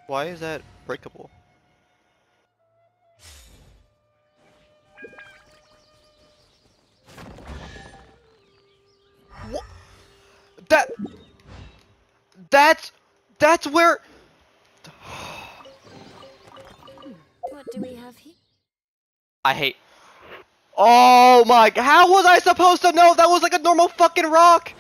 Why is that breakable? What? That... That's where... What do we have here? I hate... Oh my... How was I supposed to know that was like a normal fucking rock?